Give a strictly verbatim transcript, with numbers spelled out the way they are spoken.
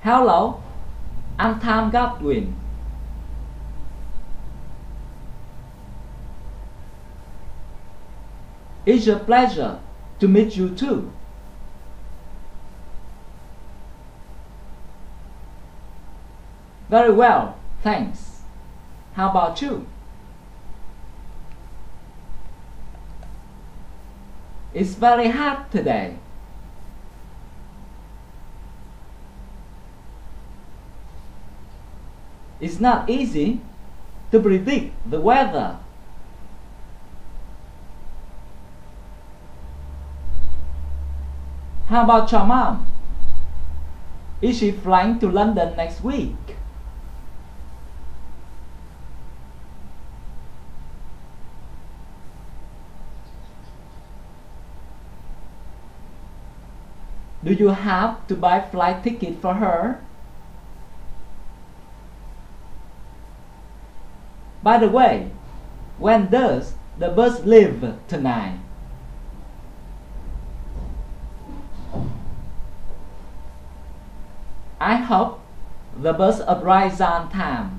Hello, I'm Tom Godwin. It's a pleasure to meet you too. Very well, thanks. How about you? It's very hot today. It's not easy to predict the weather. How about your mom? Is she flying to London next week? Do you have to buy flight ticket for her? By the way, when does the bus leave tonight? I hope the bus arrives on time.